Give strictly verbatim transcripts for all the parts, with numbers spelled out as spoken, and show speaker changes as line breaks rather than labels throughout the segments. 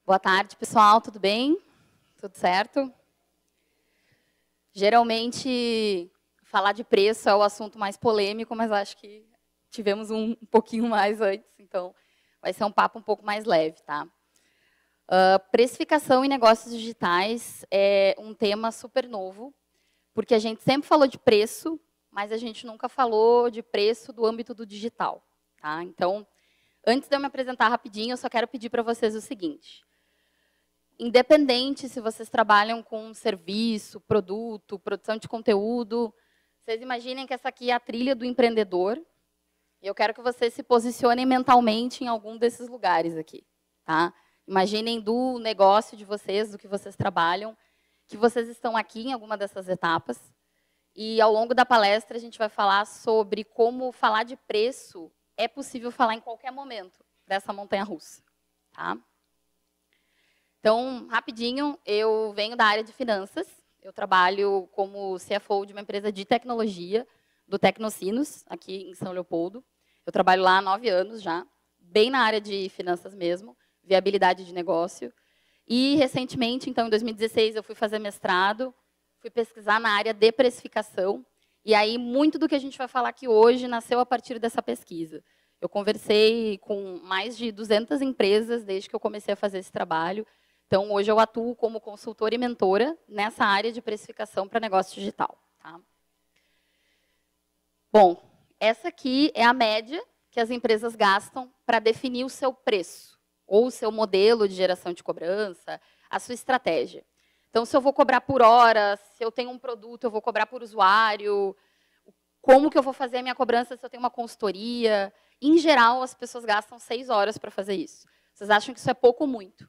Boa tarde, pessoal. Tudo bem? Tudo certo? Geralmente, falar de preço é o assunto mais polêmico, mas acho que tivemos um, um pouquinho mais antes, então vai ser um papo um pouco mais leve, tá? Uh, precificação em negócios digitais é um tema super novo, porque a gente sempre falou de preço, mas a gente nunca falou de preço do âmbito do digital, tá? Então, antes de eu me apresentar rapidinho, eu só quero pedir para vocês o seguinte. Independente se vocês trabalham com serviço, produto, produção de conteúdo, vocês imaginem que essa aqui é a trilha do empreendedor, e eu quero que vocês se posicionem mentalmente em algum desses lugares aqui, tá? Imaginem do negócio de vocês, do que vocês trabalham, que vocês estão aqui em alguma dessas etapas, e ao longo da palestra a gente vai falar sobre como falar de preço é possível falar em qualquer momento dessa montanha-russa, tá? Então, rapidinho, eu venho da área de finanças, eu trabalho como C F O de uma empresa de tecnologia, do Tecnocinos, aqui em São Leopoldo. Eu trabalho lá há nove anos já, bem na área de finanças mesmo, viabilidade de negócio. E, recentemente, então, em dois mil e dezesseis, eu fui fazer mestrado, fui pesquisar na área de precificação, e aí muito do que a gente vai falar aqui hoje nasceu a partir dessa pesquisa. Eu conversei com mais de duzentas empresas desde que eu comecei a fazer esse trabalho. Então, hoje eu atuo como consultora e mentora nessa área de precificação para negócio digital. Tá? Bom, essa aqui é a média que as empresas gastam para definir o seu preço, ou o seu modelo de geração de cobrança, a sua estratégia. Então, se eu vou cobrar por hora, se eu tenho um produto, eu vou cobrar por usuário, como que eu vou fazer a minha cobrança se eu tenho uma consultoria. Em geral, as pessoas gastam seis horas para fazer isso. Vocês acham que isso é pouco ou muito?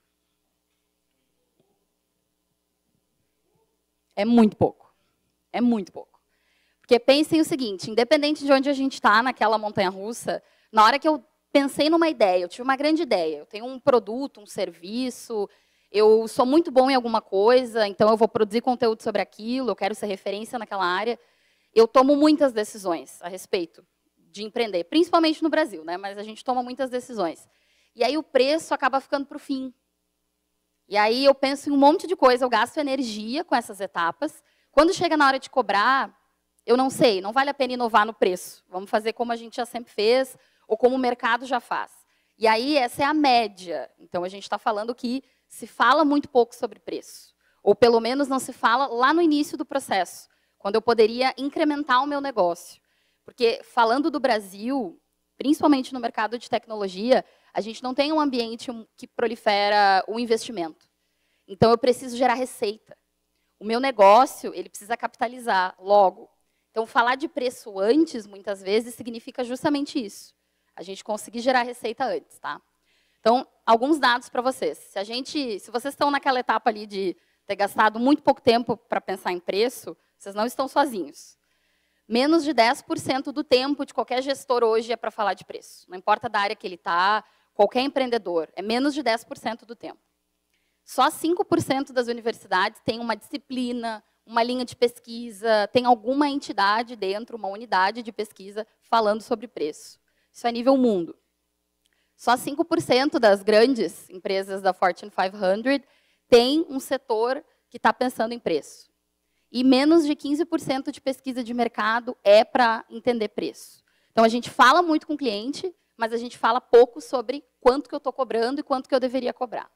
É muito pouco. É muito pouco. Porque pensem o seguinte, independente de onde a gente está naquela montanha-russa, na hora que eu pensei numa ideia, eu tive uma grande ideia, eu tenho um produto, um serviço, eu sou muito bom em alguma coisa, então eu vou produzir conteúdo sobre aquilo, eu quero ser referência naquela área, eu tomo muitas decisões a respeito de empreender, principalmente no Brasil, né? Mas a gente toma muitas decisões. E aí o preço acaba ficando para o fim. E aí eu penso em um monte de coisa, eu gasto energia com essas etapas. Quando chega na hora de cobrar, eu não sei, não vale a pena inovar no preço. Vamos fazer como a gente já sempre fez, ou como o mercado já faz. E aí essa é a média. Então a gente está falando que se fala muito pouco sobre preço. Ou pelo menos não se fala lá no início do processo, quando eu poderia incrementar o meu negócio. Porque falando do Brasil, principalmente no mercado de tecnologia, a gente não tem um ambiente que prolifera o investimento. Então, eu preciso gerar receita. O meu negócio, ele precisa capitalizar logo. Então, falar de preço antes, muitas vezes, significa justamente isso. A gente conseguir gerar receita antes, tá? Então, alguns dados para vocês. Se, a gente, se vocês estão naquela etapa ali de ter gastado muito pouco tempo para pensar em preço, vocês não estão sozinhos. Menos de dez por cento do tempo de qualquer gestor hoje é para falar de preço. Não importa da área que ele está, qualquer empreendedor, é menos de dez por cento do tempo. Só cinco por cento das universidades têm uma disciplina, uma linha de pesquisa, tem alguma entidade dentro, uma unidade de pesquisa, falando sobre preço. Isso é nível mundo. Só cinco por cento das grandes empresas da Fortune quinhentos tem um setor que está pensando em preço. E menos de quinze por cento de pesquisa de mercado é para entender preço. Então, a gente fala muito com o cliente, mas a gente fala pouco sobre quanto que eu estou cobrando e quanto que eu deveria cobrar.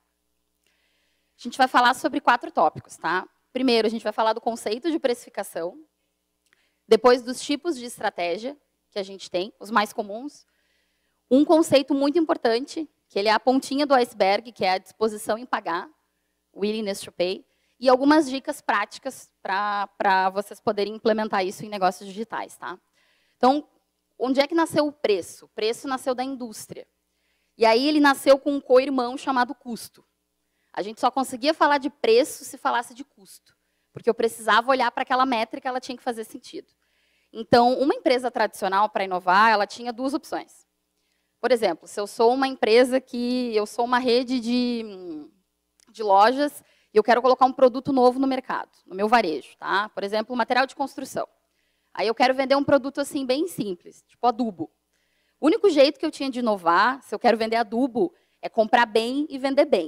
A gente vai falar sobre quatro tópicos, tá? Primeiro, a gente vai falar do conceito de precificação, depois dos tipos de estratégia que a gente tem, os mais comuns. Um conceito muito importante, que ele é a pontinha do iceberg, que é a disposição em pagar, willingness to pay, e algumas dicas práticas para vocês poderem implementar isso em negócios digitais, tá? Então, onde é que nasceu o preço? O preço nasceu da indústria. E aí ele nasceu com um co-irmão chamado custo. A gente só conseguia falar de preço se falasse de custo, porque eu precisava olhar para aquela métrica, ela tinha que fazer sentido. Então, uma empresa tradicional, para inovar, ela tinha duas opções. Por exemplo, se eu sou uma empresa que... Eu sou uma rede de, de lojas e eu quero colocar um produto novo no mercado, no meu varejo, tá? Por exemplo, material de construção. Aí eu quero vender um produto assim bem simples, tipo adubo. O único jeito que eu tinha de inovar, se eu quero vender adubo, é comprar bem e vender bem.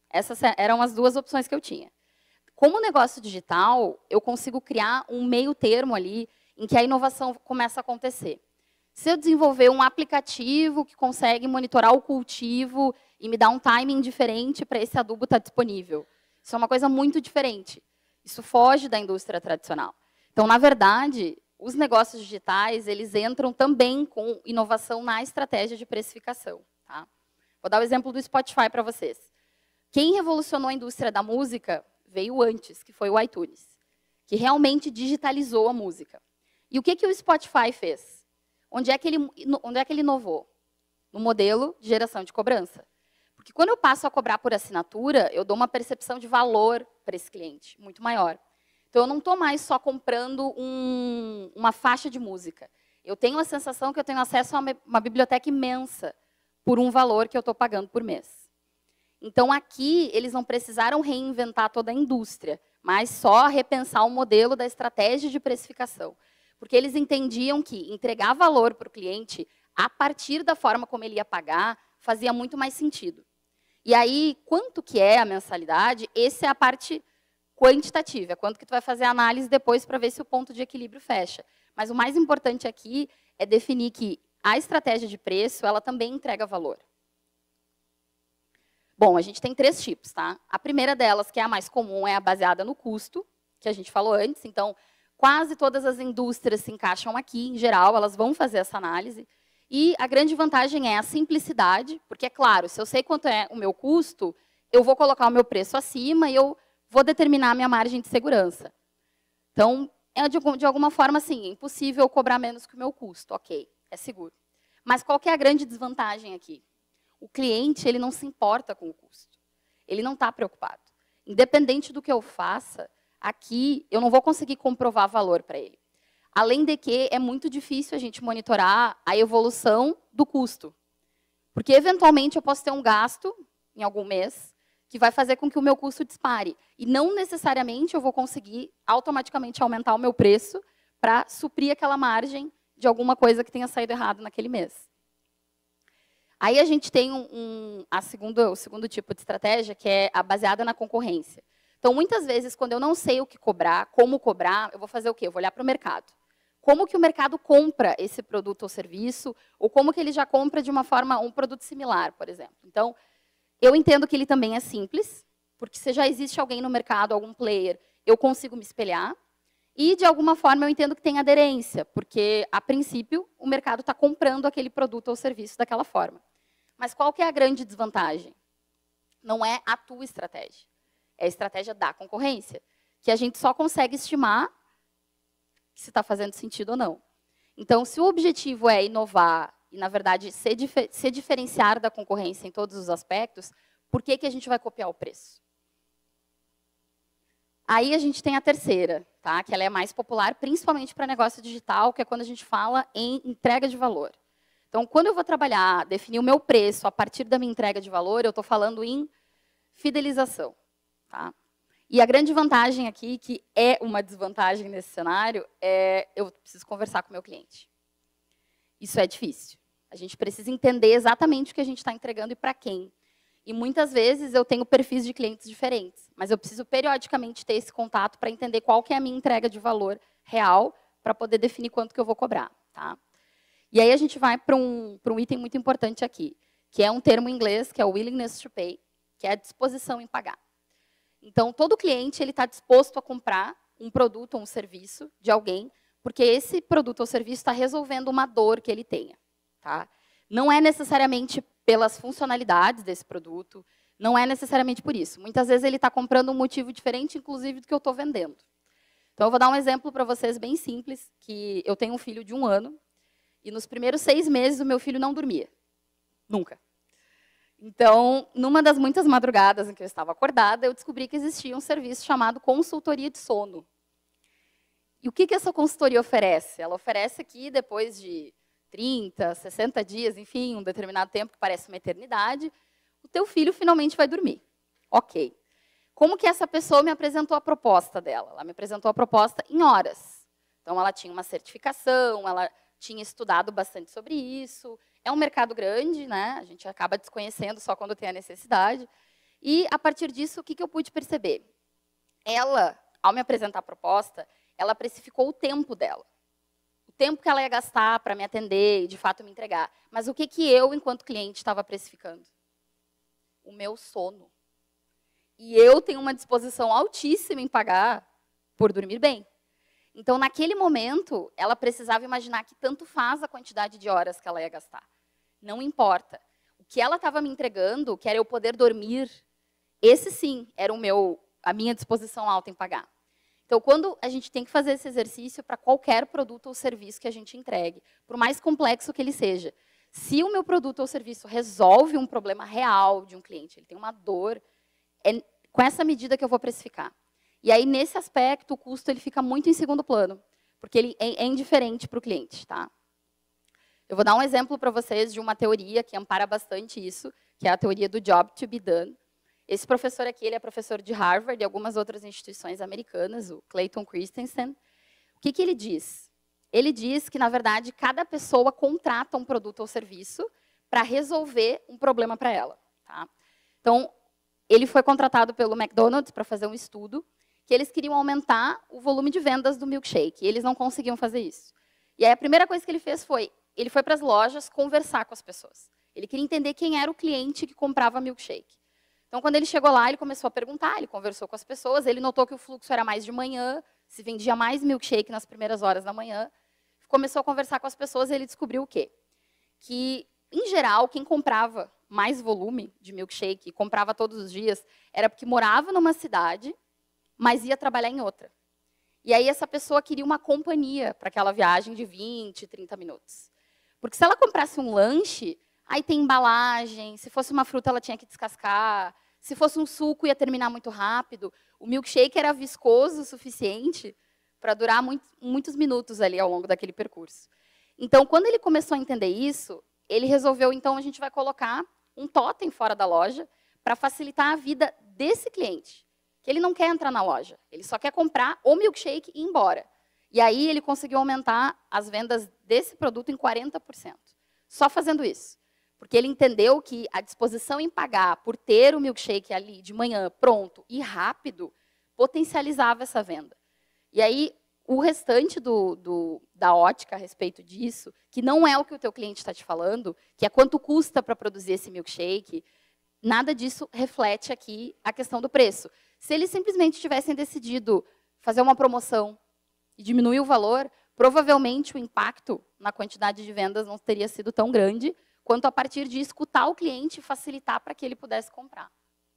Essas eram as duas opções que eu tinha. Como negócio digital, eu consigo criar um meio termo ali em que a inovação começa a acontecer. Se eu desenvolver um aplicativo que consegue monitorar o cultivo e me dar um timing diferente para esse adubo estar disponível, isso é uma coisa muito diferente. Isso foge da indústria tradicional. Então, na verdade, os negócios digitais, eles entram também com inovação na estratégia de precificação. Tá? Vou dar o exemplo do Spotify para vocês. Quem revolucionou a indústria da música veio antes, que foi o iTunes, que realmente digitalizou a música. E o que, que o Spotify fez? Onde é que ele, onde é que ele inovou? No modelo de geração de cobrança. Porque quando eu passo a cobrar por assinatura, eu dou uma percepção de valor para esse cliente, muito maior. Então, eu não estou mais só comprando um, uma faixa de música. Eu tenho a sensação que eu tenho acesso a uma, uma biblioteca imensa por um valor que eu estou pagando por mês. Então, aqui, eles não precisaram reinventar toda a indústria, mas só repensar o modelo da estratégia de precificação. Porque eles entendiam que entregar valor para o cliente, a partir da forma como ele ia pagar, fazia muito mais sentido. E aí, quanto que é a mensalidade? Essa é a parte quantitativa, é quanto que tu vai fazer a análise depois para ver se o ponto de equilíbrio fecha. Mas o mais importante aqui é definir que a estratégia de preço, ela também entrega valor. Bom, a gente tem três tipos, tá? A primeira delas, que é a mais comum, é a baseada no custo, que a gente falou antes. Então, quase todas as indústrias se encaixam aqui, em geral, elas vão fazer essa análise. E a grande vantagem é a simplicidade, porque, é claro, se eu sei quanto é o meu custo, eu vou colocar o meu preço acima e eu vou determinar a minha margem de segurança. Então, é de, de alguma forma, assim, é impossível cobrar menos que o meu custo, ok, é seguro. Mas qual que é a grande desvantagem aqui? O cliente, ele não se importa com o custo. Ele não está preocupado. Independente do que eu faça, aqui eu não vou conseguir comprovar valor para ele. Além de que é muito difícil a gente monitorar a evolução do custo. Porque, eventualmente, eu posso ter um gasto em algum mês que vai fazer com que o meu custo dispare. E não necessariamente eu vou conseguir automaticamente aumentar o meu preço para suprir aquela margem de alguma coisa que tenha saído errado naquele mês. Aí a gente tem um, um, a segunda, o segundo tipo de estratégia, que é a baseada na concorrência. Então, muitas vezes, quando eu não sei o que cobrar, como cobrar, eu vou fazer o quê? Eu vou olhar para o mercado. Como que o mercado compra esse produto ou serviço, ou como que ele já compra de uma forma, um produto similar, por exemplo. Então, eu entendo que ele também é simples, porque se já existe alguém no mercado, algum player, eu consigo me espelhar. E, de alguma forma, eu entendo que tem aderência, porque, a princípio, o mercado está comprando aquele produto ou serviço daquela forma. Mas qual que é a grande desvantagem? Não é a tua estratégia, é a estratégia da concorrência, que a gente só consegue estimar se está fazendo sentido ou não. Então, se o objetivo é inovar e, na verdade, se, difer se diferenciar da concorrência em todos os aspectos, por que, que a gente vai copiar o preço? Aí a gente tem a terceira, tá? Que ela é mais popular, principalmente para negócio digital, que é quando a gente fala em entrega de valor. Então, quando eu vou trabalhar, definir o meu preço a partir da minha entrega de valor, eu estou falando em fidelização. Tá? E a grande vantagem aqui, que é uma desvantagem nesse cenário, é eu preciso conversar com o meu cliente. Isso é difícil. A gente precisa entender exatamente o que a gente está entregando e para quem. E, muitas vezes, eu tenho perfis de clientes diferentes, mas eu preciso, periodicamente, ter esse contato para entender qual que é a minha entrega de valor real para poder definir quanto que eu vou cobrar. Tá? E aí a gente vai para um, para um item muito importante aqui, que é um termo em inglês, que é o willingness to pay, que é a disposição em pagar. Então, todo cliente ele está disposto a comprar um produto ou um serviço de alguém, porque esse produto ou serviço está resolvendo uma dor que ele tenha. Tá? Não é necessariamente pelas funcionalidades desse produto, não é necessariamente por isso. Muitas vezes ele está comprando um motivo diferente, inclusive, do que eu estou vendendo. Então, eu vou dar um exemplo para vocês bem simples, que eu tenho um filho de um ano, e nos primeiros seis meses o meu filho não dormia. Nunca. Então, numa das muitas madrugadas em que eu estava acordada, eu descobri que existia um serviço chamado consultoria de sono. E o que, que essa consultoria oferece? Ela oferece que, depois de trinta, sessenta dias, enfim, um determinado tempo que parece uma eternidade, o teu filho finalmente vai dormir. Ok. Como que essa pessoa me apresentou a proposta dela? Ela me apresentou a proposta em horas. Então, ela tinha uma certificação, ela tinha estudado bastante sobre isso. É um mercado grande, né? A gente acaba desconhecendo só quando tem a necessidade. E, a partir disso, o que, que eu pude perceber? Ela, ao me apresentar a proposta, ela precificou o tempo dela. O tempo que ela ia gastar para me atender e, de fato, me entregar. Mas o que, que eu, enquanto cliente, estava precificando? O meu sono. E eu tenho uma disposição altíssima em pagar por dormir bem. Então, naquele momento, ela precisava imaginar que tanto faz a quantidade de horas que ela ia gastar. Não importa. O que ela estava me entregando, que era eu poder dormir, esse sim era o meu, a minha disposição alta em pagar. Então, quando a gente tem que fazer esse exercício para qualquer produto ou serviço que a gente entregue, por mais complexo que ele seja, se o meu produto ou serviço resolve um problema real de um cliente, ele tem uma dor, é com essa medida que eu vou precificar. E aí, nesse aspecto, o custo ele fica muito em segundo plano, porque ele é, é indiferente para o cliente. Tá? Eu vou dar um exemplo para vocês de uma teoria que ampara bastante isso, que é a teoria do job to be done. Esse professor aqui, ele é professor de Harvard e algumas outras instituições americanas, o Clayton Christensen. O que, que ele diz? Ele diz que, na verdade, cada pessoa contrata um produto ou serviço para resolver um problema para ela. Tá? Então, ele foi contratado pelo McDonald's para fazer um estudo que eles queriam aumentar o volume de vendas do milkshake, e eles não conseguiam fazer isso. E aí, a primeira coisa que ele fez foi, ele foi para as lojas conversar com as pessoas. Ele queria entender quem era o cliente que comprava milkshake. Então, quando ele chegou lá, ele começou a perguntar, ele conversou com as pessoas, ele notou que o fluxo era mais de manhã, se vendia mais milkshake nas primeiras horas da manhã. Começou a conversar com as pessoas e ele descobriu o quê? Que, em geral, quem comprava mais volume de milkshake, comprava todos os dias, era porque morava numa cidade, mas ia trabalhar em outra. E aí essa pessoa queria uma companhia para aquela viagem de vinte, trinta minutos. Porque se ela comprasse um lanche, aí tem embalagem, se fosse uma fruta ela tinha que descascar, se fosse um suco ia terminar muito rápido. O milkshake era viscoso o suficiente para durar muito, muitos minutos ali ao longo daquele percurso. Então, quando ele começou a entender isso, ele resolveu, então, a gente vai colocar um totem fora da loja para facilitar a vida desse cliente. Que ele não quer entrar na loja, ele só quer comprar o milkshake e ir embora. E aí ele conseguiu aumentar as vendas desse produto em quarenta por cento. Só fazendo isso. Porque ele entendeu que a disposição em pagar por ter o milkshake ali de manhã pronto e rápido potencializava essa venda. E aí, o restante do, do, da ótica a respeito disso, que não é o que o teu cliente está te falando, que é quanto custa para produzir esse milkshake, nada disso reflete aqui a questão do preço. Se eles simplesmente tivessem decidido fazer uma promoção e diminuir o valor, provavelmente o impacto na quantidade de vendas não teria sido tão grande quanto a partir de escutar o cliente e facilitar para que ele pudesse comprar.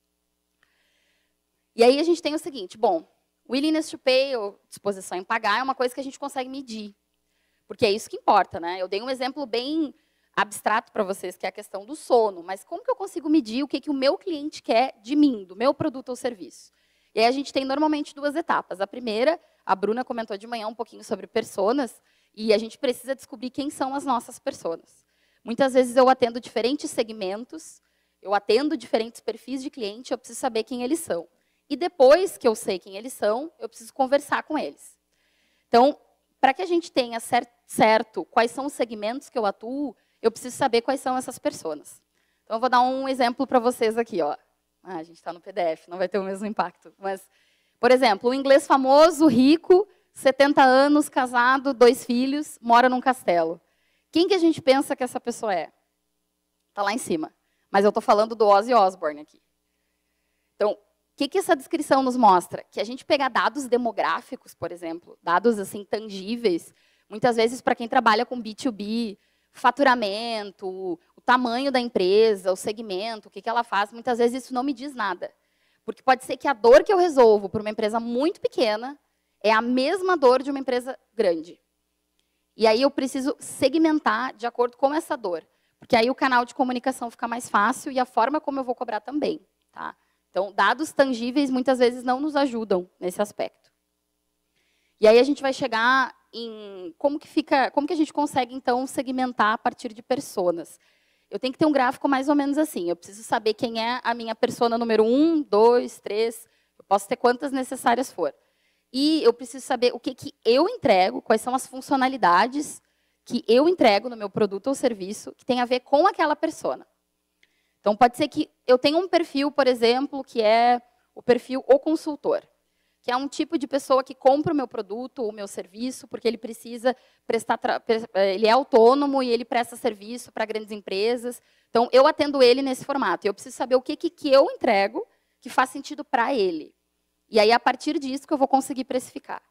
E aí a gente tem o seguinte, bom, willingness to pay, ou disposição em pagar, é uma coisa que a gente consegue medir. Porque é isso que importa, né? Eu dei um exemplo bem abstrato para vocês, que é a questão do sono. Mas como que eu consigo medir o que, que o meu cliente quer de mim, do meu produto ou serviço? E aí a gente tem normalmente duas etapas. A primeira, a Bruna comentou de manhã um pouquinho sobre personas, e a gente precisa descobrir quem são as nossas personas. Muitas vezes eu atendo diferentes segmentos, eu atendo diferentes perfis de cliente, eu preciso saber quem eles são. E depois que eu sei quem eles são, eu preciso conversar com eles. Então, para que a gente tenha certo quais são os segmentos que eu atuo, eu preciso saber quais são essas pessoas. Então, eu vou dar um exemplo para vocês aqui. Ó. Ah, a gente está no P D F, não vai ter o mesmo impacto. Mas, por exemplo, um inglês famoso, rico, setenta anos, casado, dois filhos, mora num castelo. Quem que a gente pensa que essa pessoa é? Está lá em cima. Mas eu estou falando do Ozzy Osbourne aqui. Então, o que, que essa descrição nos mostra? Que a gente pegar dados demográficos, por exemplo, dados assim tangíveis, muitas vezes para quem trabalha com B dois B, faturamento, o tamanho da empresa, o segmento, o que, que ela faz, muitas vezes isso não me diz nada. Porque pode ser que a dor que eu resolvo para uma empresa muito pequena é a mesma dor de uma empresa grande. E aí eu preciso segmentar de acordo com essa dor. Porque aí o canal de comunicação fica mais fácil e a forma como eu vou cobrar também. Tá? Então, dados tangíveis muitas vezes não nos ajudam nesse aspecto. E aí a gente vai chegar em como que fica, como que a gente consegue então segmentar a partir de personas. Eu tenho que ter um gráfico mais ou menos assim. Eu preciso saber quem é a minha persona número um, dois, três. Eu posso ter quantas necessárias for. E eu preciso saber o que, que eu entrego, quais são as funcionalidades que eu entrego no meu produto ou serviço que tem a ver com aquela persona. Então, pode ser que eu tenha um perfil, por exemplo, que é o perfil o consultor, que é um tipo de pessoa que compra o meu produto, o meu serviço, porque ele precisa prestar, ele é autônomo e ele presta serviço para grandes empresas. Então, eu atendo ele nesse formato. Eu preciso saber o que, que, que eu entrego que faz sentido para ele. E aí, a partir disso, que eu vou conseguir precificar.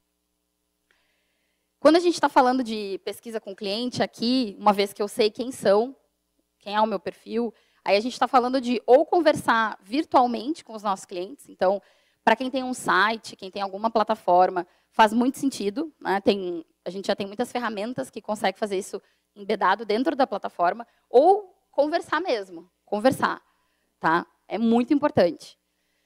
Quando a gente está falando de pesquisa com cliente aqui, uma vez que eu sei quem são, quem é o meu perfil, aí a gente está falando de ou conversar virtualmente com os nossos clientes. Então, para quem tem um site, quem tem alguma plataforma, faz muito sentido. Né? Tem, a gente já tem muitas ferramentas que conseguem fazer isso embedado dentro da plataforma. Ou conversar mesmo, conversar. Tá? É muito importante.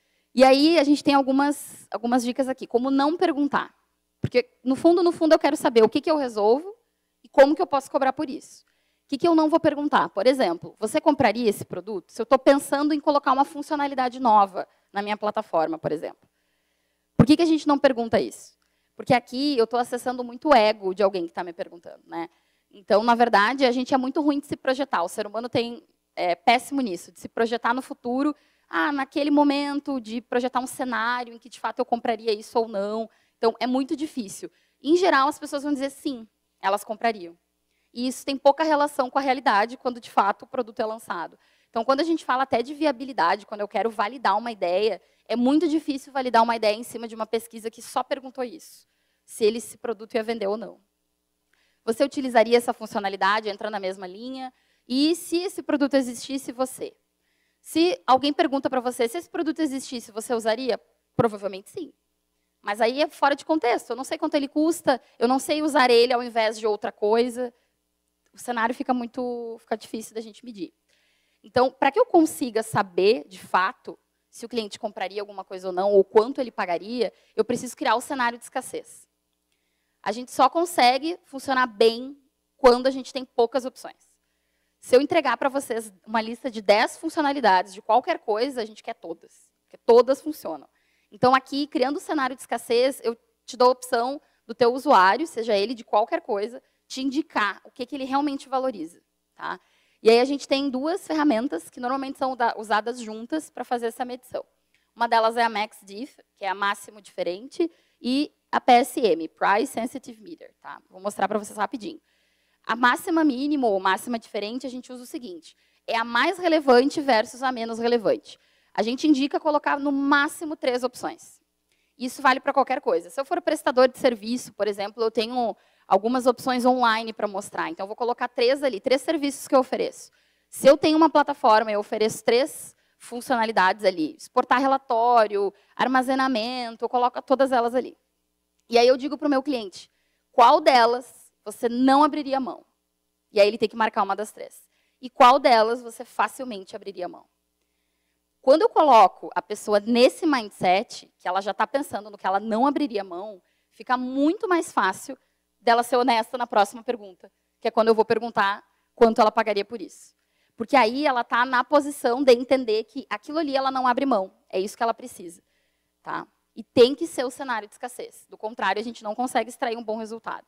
E aí, a gente tem algumas, algumas dicas aqui. Como não perguntar. Porque, no fundo, no fundo, eu quero saber o que, que eu resolvo e como que eu posso cobrar por isso. O que, que eu não vou perguntar? Por exemplo, você compraria esse produto? Se eu estou pensando em colocar uma funcionalidade nova na minha plataforma, por exemplo. Por que, que a gente não pergunta isso? Porque aqui eu estou acessando muito o ego de alguém que está me perguntando. Né? Então, na verdade, a gente é muito ruim de se projetar. O ser humano tem, é péssimo nisso, de se projetar no futuro, ah, naquele momento, de projetar um cenário em que, de fato, eu compraria isso ou não. Então, é muito difícil. Em geral, as pessoas vão dizer sim, elas comprariam. E isso tem pouca relação com a realidade quando, de fato, o produto é lançado. Então, quando a gente fala até de viabilidade, quando eu quero validar uma ideia, é muito difícil validar uma ideia em cima de uma pesquisa que só perguntou isso, se ele, esse produto ia vender ou não. Você utilizaria essa funcionalidade, entra na mesma linha, e se esse produto existisse, você? Se alguém pergunta para você, se esse produto existisse, você usaria? Provavelmente sim. Mas aí é fora de contexto, eu não sei quanto ele custa, eu não sei usar ele ao invés de outra coisa. O cenário fica muito, fica difícil da gente medir. Então, para que eu consiga saber, de fato, se o cliente compraria alguma coisa ou não, ou quanto ele pagaria, eu preciso criar o cenário de escassez. A gente só consegue funcionar bem quando a gente tem poucas opções. Se eu entregar para vocês uma lista de dez funcionalidades de qualquer coisa, a gente quer todas, porque todas funcionam. Então, aqui, criando o cenário de escassez, eu te dou a opção do teu usuário, seja ele de qualquer coisa, te indicar o que, que ele realmente valoriza. Tá? E aí a gente tem duas ferramentas que normalmente são usadas juntas para fazer essa medição. Uma delas é a MaxDiff, que é a máximo diferente, e a P S M, Price Sensitive Meter. Tá? Vou mostrar para vocês rapidinho. A máxima mínimo ou máxima diferente, a gente usa o seguinte, é a mais relevante versus a menos relevante. A gente indica colocar no máximo três opções. Isso vale para qualquer coisa. Se eu for prestador de serviço, por exemplo, eu tenho algumas opções online para mostrar. Então, eu vou colocar três ali, três serviços que eu ofereço. Se eu tenho uma plataforma e eu ofereço três funcionalidades ali, exportar relatório, armazenamento, eu coloco todas elas ali. E aí eu digo para o meu cliente, qual delas você não abriria mão? E aí ele tem que marcar uma das três. E qual delas você facilmente abriria mão? Quando eu coloco a pessoa nesse mindset, que ela já está pensando no que ela não abriria mão, fica muito mais fácil dela ser honesta na próxima pergunta, que é quando eu vou perguntar quanto ela pagaria por isso. Porque aí ela está na posição de entender que aquilo ali ela não abre mão, é isso que ela precisa. Tá? E tem que ser o cenário de escassez. Do contrário, a gente não consegue extrair um bom resultado.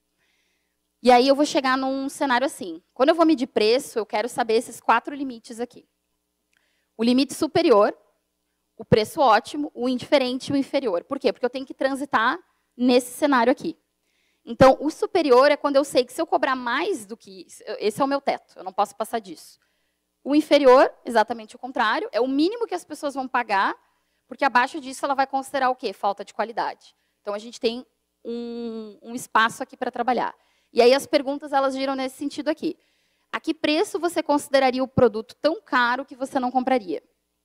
E aí eu vou chegar num cenário assim. Quando eu vou medir preço, eu quero saber esses quatro limites aqui. O limite superior, o preço ótimo, o indiferente e o inferior. Por quê? Porque eu tenho que transitar nesse cenário aqui. Então, o superior é quando eu sei que se eu cobrar mais do que isso, esse é o meu teto, eu não posso passar disso. O inferior, exatamente o contrário, é o mínimo que as pessoas vão pagar, porque abaixo disso ela vai considerar o quê? Falta de qualidade. Então, a gente tem um, um espaço aqui para trabalhar. E aí as perguntas elas giram nesse sentido aqui. A que preço você consideraria o produto tão caro que você não compraria?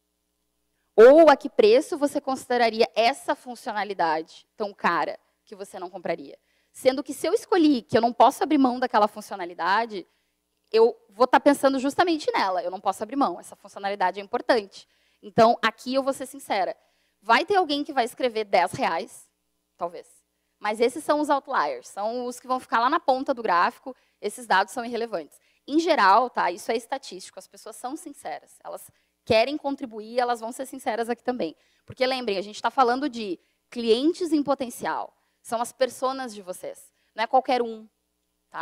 Ou a que preço você consideraria essa funcionalidade tão cara que você não compraria? Sendo que se eu escolhi que eu não posso abrir mão daquela funcionalidade, eu vou estar pensando justamente nela. Eu não posso abrir mão, essa funcionalidade é importante. Então, aqui eu vou ser sincera. Vai ter alguém que vai escrever dez reais, talvez. Mas esses são os outliers, são os que vão ficar lá na ponta do gráfico, esses dados são irrelevantes. Em geral, tá, isso é estatístico, as pessoas são sinceras, elas querem contribuir, elas vão ser sinceras aqui também. Porque lembrem, a gente está falando de clientes em potencial, são as personas de vocês, não é qualquer um. Tá?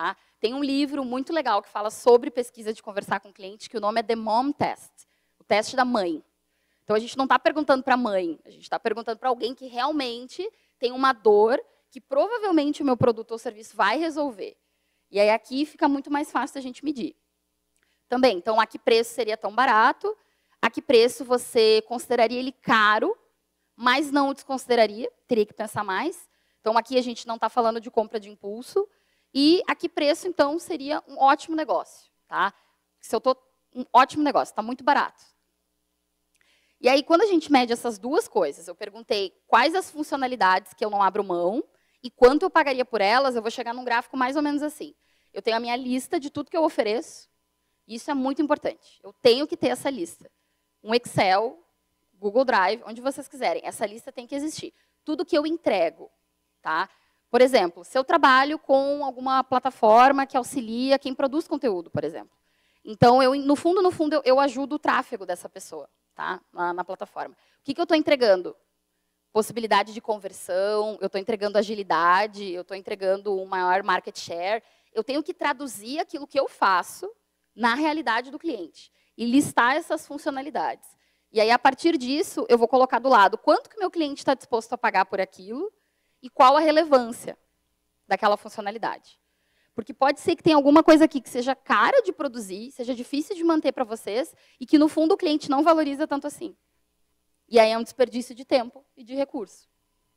Tem um livro muito legal que fala sobre pesquisa de conversar com o cliente, que o nome é The Mom Test, o teste da mãe. Então, a gente não está perguntando para a mãe, a gente está perguntando para alguém que realmente tem uma dor que provavelmente o meu produto ou serviço vai resolver. E aí, aqui fica muito mais fácil da gente medir. Também, então, a que preço seria tão barato? A que preço você consideraria ele caro, mas não o desconsideraria? Teria que pensar mais. Então, aqui a gente não está falando de compra de impulso. E a que preço, então, seria um ótimo negócio. Tá? Se eu estou um ótimo negócio, está muito barato. E aí, quando a gente mede essas duas coisas, eu perguntei quais as funcionalidades que eu não abro mão e quanto eu pagaria por elas, eu vou chegar num gráfico mais ou menos assim. Eu tenho a minha lista de tudo que eu ofereço. Isso é muito importante. Eu tenho que ter essa lista. Um Excel, Google Drive, onde vocês quiserem. Essa lista tem que existir. Tudo que eu entrego. Tá? Por exemplo, se eu trabalho com alguma plataforma que auxilia quem produz conteúdo, por exemplo. Então, eu, no fundo, no fundo, eu, eu ajudo o tráfego dessa pessoa. Tá? Na, na plataforma. O que, que eu estou entregando? Possibilidade de conversão, eu estou entregando agilidade, eu estou entregando um maior market share. Eu tenho que traduzir aquilo que eu faço na realidade do cliente e listar essas funcionalidades. E aí, a partir disso, eu vou colocar do lado quanto que meu cliente está disposto a pagar por aquilo e qual a relevância daquela funcionalidade. Porque pode ser que tenha alguma coisa aqui que seja cara de produzir, seja difícil de manter para vocês, e que, no fundo, o cliente não valoriza tanto assim. E aí é um desperdício de tempo e de recurso.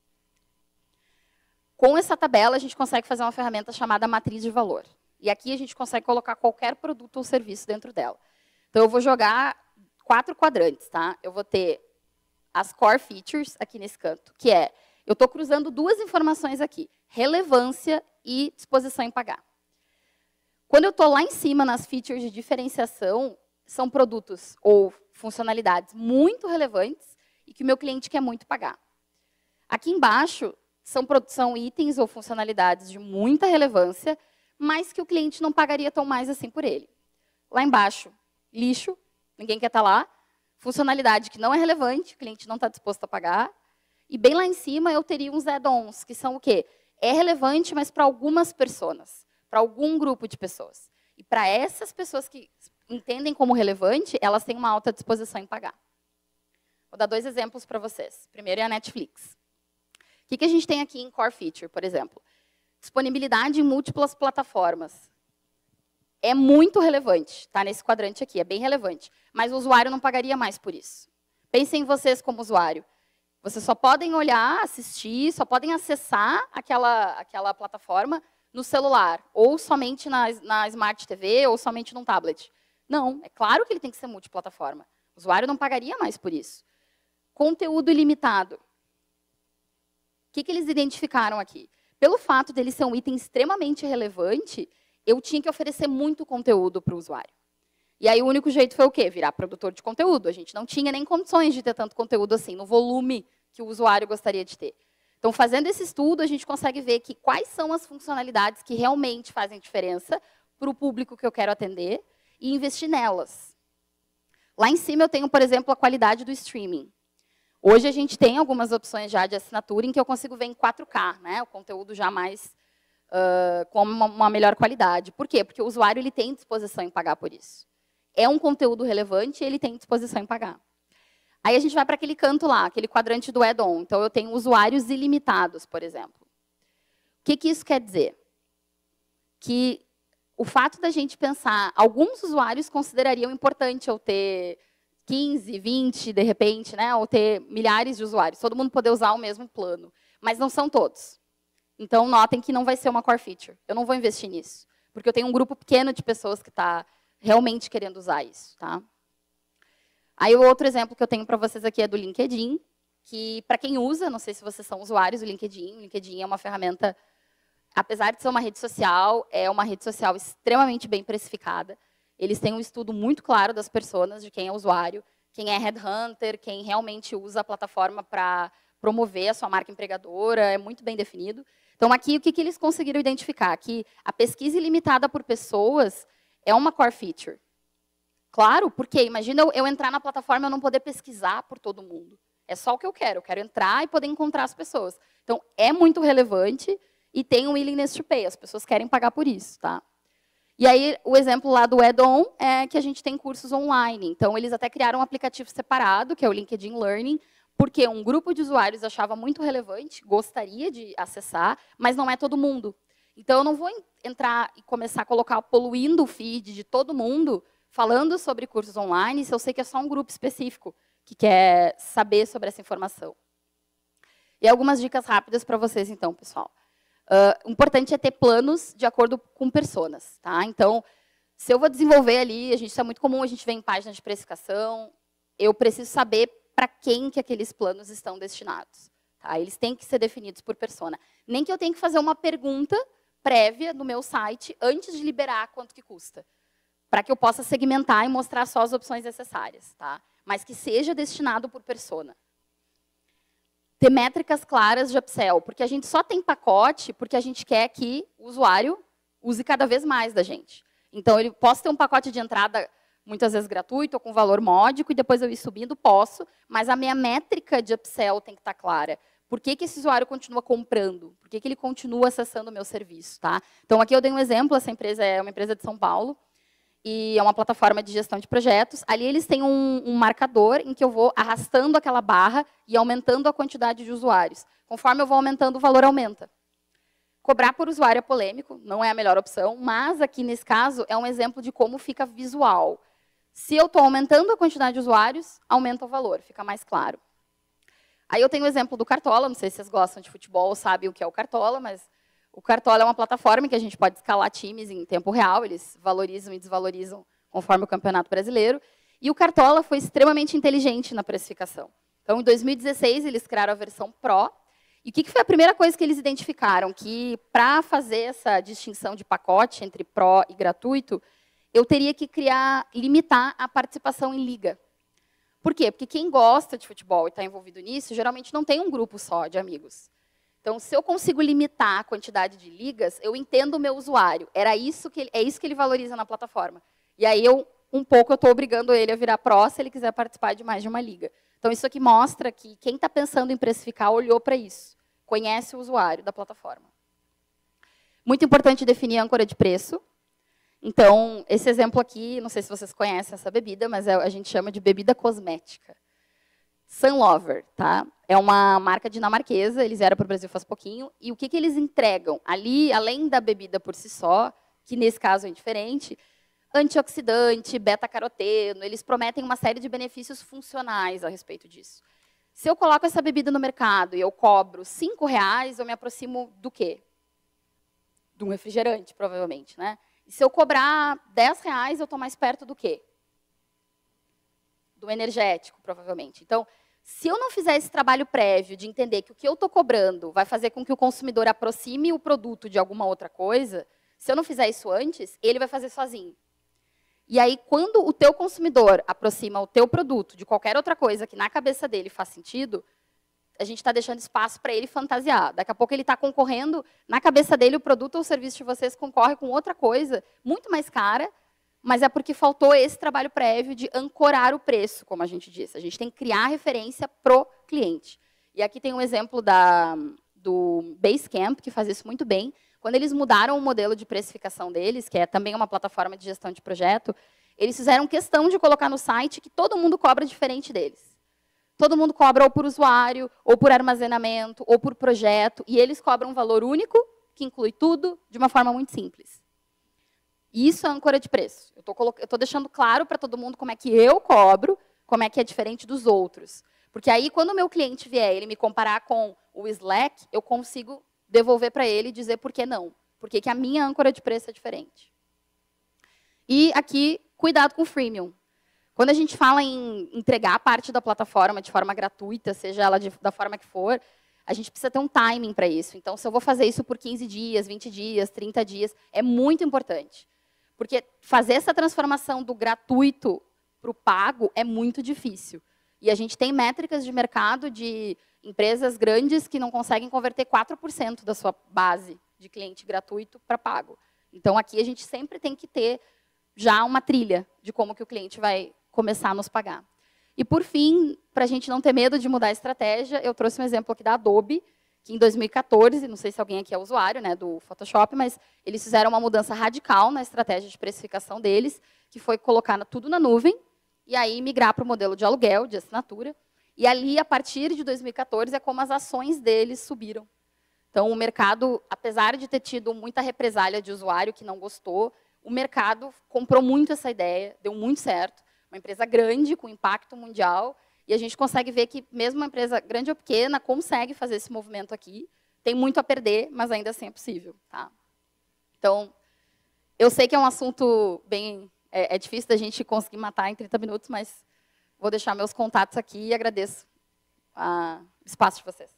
Com essa tabela, a gente consegue fazer uma ferramenta chamada matriz de valor. E aqui a gente consegue colocar qualquer produto ou serviço dentro dela. Então, eu vou jogar quatro quadrantes. Tá? Eu vou ter as core features aqui nesse canto, que é, eu estou cruzando duas informações aqui, relevância e disposição em pagar. Quando eu estou lá em cima nas features de diferenciação, são produtos ou funcionalidades muito relevantes e que o meu cliente quer muito pagar. Aqui embaixo são, são itens ou funcionalidades de muita relevância, mas que o cliente não pagaria tão mais assim por ele. Lá embaixo, lixo, ninguém quer estar lá. Funcionalidade que não é relevante, o cliente não está disposto a pagar. E bem lá em cima eu teria uns add-ons, que são o quê? É relevante, mas para algumas pessoas, para algum grupo de pessoas. E para essas pessoas que entendem como relevante, elas têm uma alta disposição em pagar. Vou dar dois exemplos para vocês. Primeiro é a Netflix. O que, que a gente tem aqui em Core Feature, por exemplo? Disponibilidade em múltiplas plataformas. É muito relevante, tá? Nesse quadrante aqui, é bem relevante. Mas o usuário não pagaria mais por isso. Pensem em vocês como usuário. Vocês só podem olhar, assistir, só podem acessar aquela, aquela plataforma no celular, ou somente na, na Smart T V, ou somente num tablet. Não, é claro que ele tem que ser multiplataforma. O usuário não pagaria mais por isso. Conteúdo ilimitado. O que, que eles identificaram aqui? Pelo fato dele ser um item extremamente relevante, eu tinha que oferecer muito conteúdo para o usuário. E aí o único jeito foi o quê? Virar produtor de conteúdo. A gente não tinha nem condições de ter tanto conteúdo assim, no volume que o usuário gostaria de ter. Então, fazendo esse estudo, a gente consegue ver que quais são as funcionalidades que realmente fazem diferença para o público que eu quero atender e investir nelas. Lá em cima eu tenho, por exemplo, a qualidade do streaming. Hoje a gente tem algumas opções já de assinatura em que eu consigo ver em quatro K, né? O conteúdo já mais uh, com uma, uma melhor qualidade. Por quê? Porque o usuário ele tem disposição em pagar por isso. É um conteúdo relevante e ele tem disposição em pagar. Aí a gente vai para aquele canto lá, aquele quadrante do add-on. Então, eu tenho usuários ilimitados, por exemplo. O que, que isso quer dizer? Que o fato da gente pensar, alguns usuários considerariam importante eu ter quinze, vinte, de repente, né, ou ter milhares de usuários, todo mundo poder usar o mesmo plano. Mas não são todos. Então, notem que não vai ser uma core feature. Eu não vou investir nisso, porque eu tenho um grupo pequeno de pessoas que está realmente querendo usar isso. Tá? Aí, o outro exemplo que eu tenho para vocês aqui é do LinkedIn, que, para quem usa, não sei se vocês são usuários do LinkedIn, o LinkedIn é uma ferramenta, apesar de ser uma rede social, é uma rede social extremamente bem precificada. Eles têm um estudo muito claro das pessoas, de quem é usuário, quem é headhunter, quem realmente usa a plataforma para promover a sua marca empregadora, é muito bem definido. Então, aqui, o que, que eles conseguiram identificar? Que a pesquisa ilimitada por pessoas é uma core feature. Claro, porque imagina eu, eu entrar na plataforma e eu não poder pesquisar por todo mundo. É só o que eu quero. Eu quero entrar e poder encontrar as pessoas. Então, é muito relevante e tem um willingness to pay. As pessoas querem pagar por isso. Tá? E aí, o exemplo lá do add-on é que a gente tem cursos online. Então, eles até criaram um aplicativo separado, que é o LinkedIn Learning, porque um grupo de usuários achava muito relevante, gostaria de acessar, mas não é todo mundo. Então, eu não vou entrar e começar a colocar, poluindo o feed de todo mundo, falando sobre cursos online, se eu sei que é só um grupo específico que quer saber sobre essa informação. E algumas dicas rápidas para vocês, então, pessoal. Uh, o importante é ter planos de acordo com personas. Tá? Então, se eu vou desenvolver ali, a gente, isso é muito comum, a gente vê em páginas de precificação, eu preciso saber para quem que aqueles planos estão destinados. Tá? Eles têm que ser definidos por persona. Nem que eu tenha que fazer uma pergunta prévia no meu site antes de liberar quanto que custa, para que eu possa segmentar e mostrar só as opções necessárias. Tá? Mas que seja destinado por persona. Ter métricas claras de upsell, porque a gente só tem pacote porque a gente quer que o usuário use cada vez mais da gente. Então, ele posso ter um pacote de entrada, muitas vezes gratuito, ou com valor módico, e depois eu ir subindo, posso, mas a minha métrica de upsell tem que estar clara. Por que que esse usuário continua comprando? Por que que ele continua acessando o meu serviço? Tá? Então, aqui eu dei um exemplo, essa empresa é uma empresa de São Paulo, e é uma plataforma de gestão de projetos. Ali eles têm um, um marcador em que eu vou arrastando aquela barra e aumentando a quantidade de usuários. Conforme eu vou aumentando, o valor aumenta. Cobrar por usuário é polêmico, não é a melhor opção, mas aqui nesse caso é um exemplo de como fica visual. Se eu estou aumentando a quantidade de usuários, aumenta o valor, fica mais claro. Aí eu tenho o exemplo do Cartola, não sei se vocês gostam de futebol ou sabem o que é o Cartola, mas o Cartola é uma plataforma em que a gente pode escalar times em tempo real, eles valorizam e desvalorizam conforme o Campeonato Brasileiro. E o Cartola foi extremamente inteligente na precificação. Então, em dois mil e dezesseis, eles criaram a versão Pro. E o que foi a primeira coisa que eles identificaram? Que, para fazer essa distinção de pacote entre Pro e gratuito, eu teria que criar, limitar a participação em liga. Por quê? Porque quem gosta de futebol e está envolvido nisso, geralmente não tem um grupo só de amigos. Então, se eu consigo limitar a quantidade de ligas, eu entendo o meu usuário. Era isso que ele, é isso que ele valoriza na plataforma. E aí, eu, um pouco, eu estou obrigando ele a virar pró se ele quiser participar de mais de uma liga. Então, isso aqui mostra que quem está pensando em precificar olhou para isso. Conhece o usuário da plataforma. Muito importante definir a âncora de preço. Então, esse exemplo aqui, não sei se vocês conhecem essa bebida, mas a gente chama de bebida cosmética. Sunlover, tá? É uma marca dinamarquesa, eles vieram para o Brasil faz pouquinho, e o que, que eles entregam? Ali, além da bebida por si só, que nesse caso é diferente, antioxidante, beta-caroteno, eles prometem uma série de benefícios funcionais a respeito disso. Se eu coloco essa bebida no mercado e eu cobro cinco reais, eu me aproximo do quê? De um refrigerante, provavelmente, né? E se eu cobrar dez reais, eu estou mais perto do quê? Do energético, provavelmente. Então, se eu não fizer esse trabalho prévio de entender que o que eu estou cobrando vai fazer com que o consumidor aproxime o produto de alguma outra coisa, se eu não fizer isso antes, ele vai fazer sozinho. E aí, quando o teu consumidor aproxima o teu produto de qualquer outra coisa que na cabeça dele faz sentido, a gente está deixando espaço para ele fantasiar. Daqui a pouco ele está concorrendo, na cabeça dele, o produto ou o serviço de vocês concorre com outra coisa muito mais cara, mas é porque faltou esse trabalho prévio de ancorar o preço, como a gente disse. A gente tem que criar referência pro cliente. E aqui tem um exemplo da, do Basecamp, que faz isso muito bem. Quando eles mudaram o modelo de precificação deles, que é também uma plataforma de gestão de projeto, eles fizeram questão de colocar no site que todo mundo cobra diferente deles. Todo mundo cobra ou por usuário, ou por armazenamento, ou por projeto, e eles cobram um valor único, que inclui tudo, de uma forma muito simples. Isso é âncora de preço. Eu estou deixando claro para todo mundo como é que eu cobro, como é que é diferente dos outros. Porque aí, quando o meu cliente vier ele me comparar com o Slack, eu consigo devolver para ele e dizer por que não. Por que que a minha âncora de preço é diferente. E aqui, cuidado com o freemium. Quando a gente fala em entregar parte da plataforma de forma gratuita, seja ela de, da forma que for, a gente precisa ter um timing para isso. Então, se eu vou fazer isso por quinze dias, vinte dias, trinta dias, é muito importante. Porque fazer essa transformação do gratuito para o pago é muito difícil. E a gente tem métricas de mercado de empresas grandes que não conseguem converter quatro por cento da sua base de cliente gratuito para pago. Então, aqui a gente sempre tem que ter já uma trilha de como que o cliente vai começar a nos pagar. E, por fim, para a gente não ter medo de mudar a estratégia, eu trouxe um exemplo aqui da Adobe, que em dois mil e quatorze, não sei se alguém aqui é usuário, né, do Photoshop, mas eles fizeram uma mudança radical na estratégia de precificação deles, que foi colocar tudo na nuvem, e aí migrar para o modelo de aluguel, de assinatura. E ali, a partir de dois mil e quatorze, é como as ações deles subiram. Então, o mercado, apesar de ter tido muita represália de usuário que não gostou, o mercado comprou muito essa ideia, deu muito certo. Uma empresa grande, com impacto mundial, e a gente consegue ver que, mesmo uma empresa grande ou pequena, consegue fazer esse movimento aqui. Tem muito a perder, mas ainda assim é possível. Tá? Então, eu sei que é um assunto bem... É, é difícil da gente conseguir matar em trinta minutos, mas vou deixar meus contatos aqui e agradeço o espaço de vocês.